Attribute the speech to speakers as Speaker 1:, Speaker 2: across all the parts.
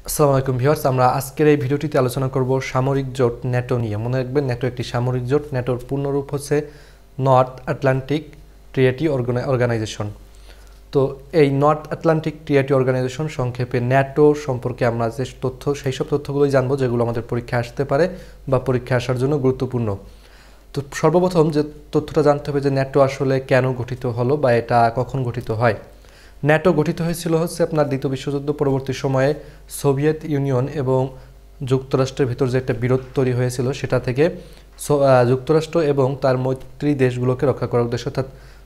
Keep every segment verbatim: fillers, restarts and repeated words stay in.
Speaker 1: আসসালামু আলাইকুম ভিউয়ার্স, আমরা আজকের এই ভিডিওটিতে আলোচনা করব সামরিক জোট ন্যাটো নিয়ে। মনে রাখবেন, ন্যাটো একটি সামরিক জোট। ন্যাটোর পূর্ণরূপ হচ্ছে নর্থ আটলান্টিক ট্রিয়েটি অর্গানাইজেশন। তো এই নর্থ আটলান্টিক ট্রিয়েটি অর্গানাইজেশন, সংক্ষেপে ন্যাটো সম্পর্কে আমরা যে তথ্য, সেই সব তথ্যগুলোই জানবো যেগুলো আমাদের পরীক্ষায় আসতে পারে বা পরীক্ষায় আসার জন্য গুরুত্বপূর্ণ। তো সর্বপ্রথম যে তথ্যটা জানতে হবে যে ন্যাটো আসলে কেন গঠিত হলো বা এটা কখন গঠিত হয়। ন্যাটো গঠিত হয়েছিল হচ্ছে আপনার দ্বিতীয় বিশ্বযুদ্ধ পরবর্তী সময়ে সোভিয়েত ইউনিয়ন এবং যুক্তরাষ্ট্রের ভিতর যে একটা বিরোধ তৈরি হয়েছিল সেটা থেকে যুক্তরাষ্ট্র এবং তার মৈত্রী দেশগুলোকে রক্ষা করার উদ্দেশ্য, অর্থাৎ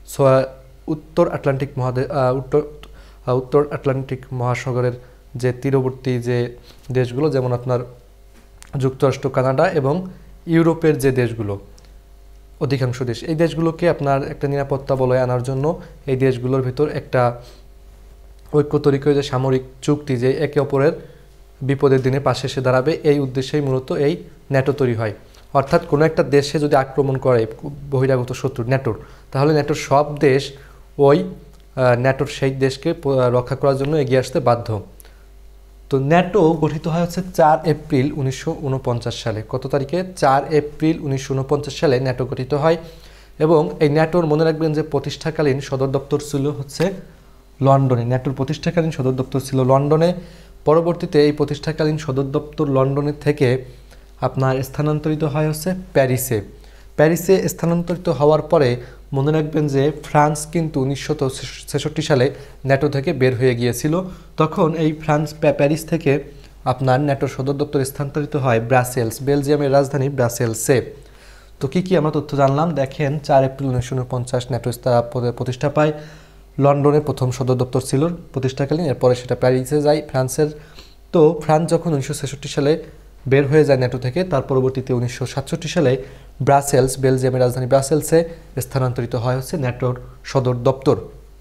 Speaker 1: উত্তর আটলান্টিক মহাদেশ উত্তর উত্তর আটলান্টিক মহাসাগরের যে তীরবর্তী যে দেশগুলো, যেমন আপনার যুক্তরাষ্ট্র, কানাডা এবং ইউরোপের যে দেশগুলো, অধিকাংশ দেশ, এই দেশগুলোকে আপনার একটা নিরাপত্তা বলয়ে আনার জন্য এই দেশগুলোর ভিতর একটা ঐক্য তৈরি করে যে সামরিক চুক্তি, যে একে অপরের বিপদের দিনে পাশে এসে দাঁড়াবে, এই উদ্দেশ্যেই মূলত এই ন্যাটো তৈরি হয়। অর্থাৎ কোনো একটা দেশে যদি আক্রমণ করে বহিরাগত শত্রু ন্যাটোর, তাহলে ন্যাটোর সব দেশ ওই ন্যাটোর সেই দেশকে রক্ষা করার জন্য এগিয়ে আসতে বাধ্য। তো ন্যাটো গঠিত হয় হচ্ছে চার এপ্রিল উনিশশো উনপঞ্চাশ সালে। কত তারিখে? চার এপ্রিল উনিশশো উনপঞ্চাশ সালে ন্যাটো গঠিত হয়। এবং এই ন্যাটোর মনে রাখবেন যে প্রতিষ্ঠাকালীন সদর দপ্তর ছিল হচ্ছে লন্ডনে। ন্যাটোর প্রতিষ্ঠাকালীন সদর দপ্তর ছিল লন্ডনে। পরবর্তীতে এই প্রতিষ্ঠাকালীন সদর দপ্তর লন্ডনের থেকে আপনার স্থানান্তরিত হয় হচ্ছে প্যারিসে। প্যারিসে স্থানান্তরিত হওয়ার পরে মনে রাখবেন যে ফ্রান্স কিন্তু উনিশশো ছেষট্টি সালে ন্যাটো থেকে বের হয়ে গিয়েছিল। তখন এই ফ্রান্স প্যারিস থেকে আপনার ন্যাটোর সদর দপ্তর স্থানান্তরিত হয় ব্রাসেলস, বেলজিয়ামের রাজধানী ব্রাসেলসে। তো কী কী আমরা তথ্য জানলাম দেখেন। চার এপ্রিল উনিশশো উনপঞ্চাশ ন্যাটো প্রতিষ্ঠা পায়। লন্ডনে প্রথম সদর দপ্তর ছিল প্রতিষ্ঠাকালীন, এরপরে সেটা প্যারিসে যায় ফ্রান্সের। তো ফ্রান্স যখন উনিশশো ছেষট্টি সালে বের হয়ে যায় ন্যাটো থেকে, তার পরবর্তীতে উনিশশো সাতষট্টি সালে ব্রাসেলস, বেলজিয়ামের রাজধানী ব্রাসেলসে স্থানান্তরিত হয় হচ্ছে ন্যাটোর সদর দপ্তর।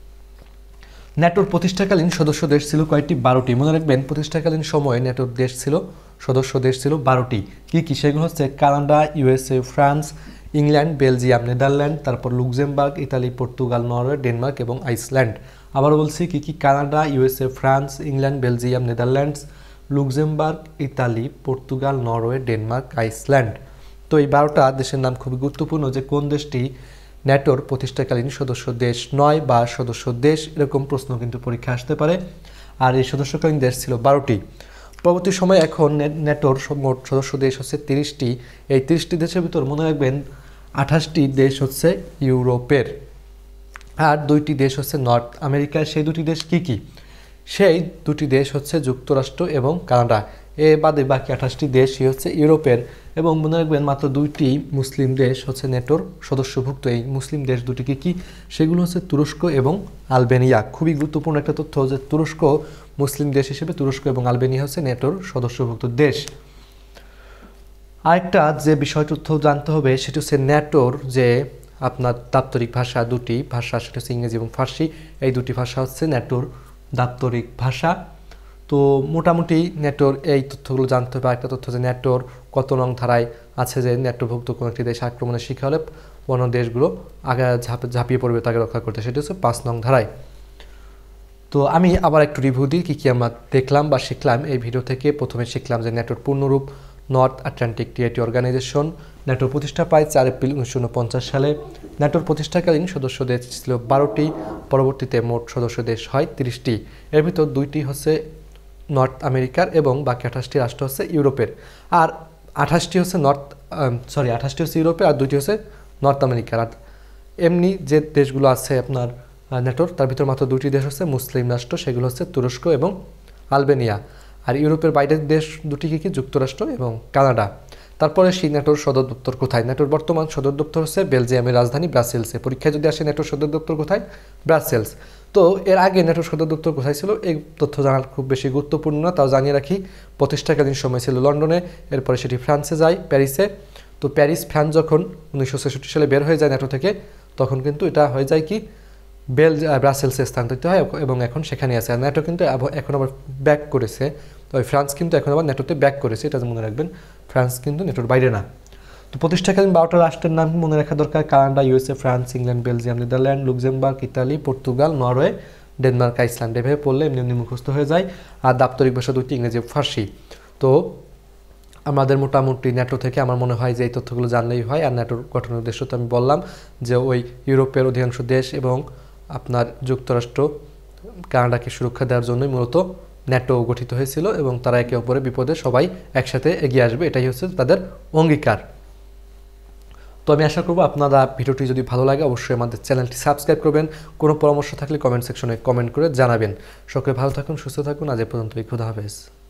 Speaker 1: ন্যাটোর প্রতিষ্ঠাকালীন সদস্য দেশ ছিল কয়েকটি? বারোটি। মনে রাখবেন, প্রতিষ্ঠাকালীন সময়ে ন্যাটোর দেশ ছিল, সদস্য দেশ ছিল বারোটি। কী কী? সেগুলো হচ্ছে Canada, USA, France, England, Belgium, Netherland, তারপর Luxembourg, Italy, Portugal, Norway, Denmark এবং আইসল্যান্ড। আবারও বলছি, কী কী? Canada, USA, France, England, Belgium, Netherlands, Luxembourg, Italy, Portugal, Norway, Denmark, Iceland. তো এই বারোটা দেশের নাম খুবই গুরুত্বপূর্ণ, যে কোন দেশটি ন্যাটোর প্রতিষ্ঠাকালীন সদস্য দেশ নয় বা সদস্য দেশ, এরকম প্রশ্ন কিন্তু পরীক্ষা আসতে পারে। আর এই সদস্যকালীন দেশ ছিল বারোটি। পরবর্তী সময়ে এখন ন্যাটোর মোট সদস্য দেশ হচ্ছে তিরিশটি। এই তিরিশটি দেশের ভিতর মনে রাখবেন আঠাশটি দেশ হচ্ছে ইউরোপের, আর দুইটি দেশ হচ্ছে নর্থ আমেরিকার। সেই দুটি দেশ কি কি? সেই দুটি দেশ হচ্ছে যুক্তরাষ্ট্র এবং কানাডা। এ বাদে বাকি আঠাশটি দেশই হচ্ছে ইউরোপের। এবং মনে রাখবেন মাত্র দুইটি মুসলিম দেশ হচ্ছে ন্যাটোর সদস্যভুক্ত। এই মুসলিম দেশ দুটি কি কি? সেগুলো হচ্ছে তুরস্ক এবং আলবেনিয়া। খুবই গুরুত্বপূর্ণ একটা তথ্য যে তুরস্ক মুসলিম দেশ হিসেবে তুরস্ক এবং আলবেনিয়া হচ্ছে ন্যাটোর সদস্যভুক্ত দেশ। আরেকটা যে বিষয় তথ্য জানতে হবে সেটা হচ্ছে ন্যাটোর যে আপনার দাপ্তরিক ভাষা, দুটি ভাষা, সেটা হচ্ছে ইংরেজি এবং ফার্সি। এই দুটি ভাষা হচ্ছে ন্যাটোর দাপ্তরিক ভাষা। তো মোটামুটি ন্যাটোর এই তথ্যগুলো জানতে হবে। একটা তথ্য যে ন্যাটোর কত নং ধারায় আছে যে ন্যাটোভুক্ত কোনো একটি দেশ আক্রমণের শিকার হলে অন্য দেশগুলো আগে ঝাঁপিয়ে পড়বে তাকে রক্ষা করতে, সেটি হচ্ছে পাঁচ নং ধারায়। তো আমি আবার একটু রিভিউ দিই কী কী আমরা দেখলাম বা শিখলাম এই ভিডিও থেকে। প্রথমে শিখলাম যে ন্যাটোর পূর্ণরূপ নর্থ আটলান্টিক ট্রিয়েটি অর্গানাইজেশন। ন্যাটোর প্রতিষ্ঠা পায় চার এপ্রিল উনিশশো উনপঞ্চাশ সালে। ন্যাটোর প্রতিষ্ঠাকালীন সদস্য দেশ ছিল বারোটি। পরবর্তীতে মোট সদস্য দেশ হয় তিরিশটি। এর ভিতর দুইটি হচ্ছে নর্থ আমেরিকার এবং বাকি আঠাশটি রাষ্ট্র হচ্ছে ইউরোপের। আর আঠাশটি হচ্ছে নর্থ সরি আঠাশটি হচ্ছে ইউরোপের, আর দুইটি হচ্ছে নর্থ আমেরিকার। আর এমনি যে দেশগুলো আছে আপনার ন্যাটোর, তার ভিতর মাত্র দুটি দেশ হচ্ছে মুসলিম রাষ্ট্র, সেগুলো হচ্ছে তুরস্ক এবং আলবেনিয়া। আর ইউরোপের বাইরের দেশ দুটি কি কি? যুক্তরাষ্ট্র এবং কানাডা। তারপরে সেই ন্যাটোর সদর দপ্তর কোথায়? ন্যাটোর বর্তমান সদর দপ্তর হচ্ছে বেলজিয়ামের রাজধানী ব্রাসেলসে। পরীক্ষায় যদি আসে ন্যাটোর সদর দপ্তর কোথায়? ব্রাসেলস। তো এর আগে ন্যাটোর সদর দপ্তর কোথায় ছিল? এই তথ্য জানার খুব বেশি গুরুত্বপূর্ণ না, তাও জানিয়ে রাখি। প্রতিষ্ঠাকালীন সময় ছিল লন্ডনে, এরপরে সেটি ফ্রান্সে যায়, প্যারিসে। তো প্যারিস ফ্রান্স যখন উনিশশো ছেষট্টি সালে বের হয়ে যায় ন্যাটো থেকে, তখন কিন্তু এটা হয়ে যায় কি বেল ব্রাসেলসে স্থানান্তরিত হয় এবং এখন সেখানে আছে। আর ন্যাটো কিন্তু এখন আবার ব্যাক করেছে। তো ফ্রান্স কিন্তু এখন আবার ন্যাটোতে ব্যাক করেছে, এটা মনে রাখবেন। ফ্রান্স কিন্তু ন্যাটোর বাইরে না। তো প্রতিষ্ঠাকালীন বারোটা রাষ্ট্রের নাম মনে রাখা দরকার: Canada, USA, France, England, Belgium, Netherland, Luxembourg, Italy, Portugal, Norway, Denmark, Iceland এভাবে পড়লে এমনি এমনি মুখস্থ হয়ে যায়। আর দাপ্তরিক ভাষা দুইটি, ইংরেজি, ফার্সি। তো আমাদের মোটামুটি ন্যাটো থেকে আমার মনে হয় যে এই তথ্যগুলো জানলেই হয়। আর ন্যাটোর গঠনের উদ্দেশ্য তো আমি বললাম যে ওই ইউরোপের অধিকাংশ দেশ এবং আপনার যুক্তরাষ্ট্র, কানাডাকে সুরক্ষা দেওয়ার জন্যই মূলত ন্যাটো গঠিত হয়েছিল, এবং তারা একে অপরের বিপদে সবাই একসাথে এগিয়ে আসবে, এটাই হচ্ছে তাদের অঙ্গীকার। তো আমি আশা করবো আপনারা ভিডিওটি যদি ভালো লাগে অবশ্যই আমাদের চ্যানেলটি সাবস্ক্রাইব করবেন। কোনো পরামর্শ থাকলে কমেন্ট সেকশনে কমেন্ট করে জানাবেন। সকলে ভালো থাকুন, সুস্থ থাকুন। আজ এ পর্যন্তই। খোদা হাফেজ।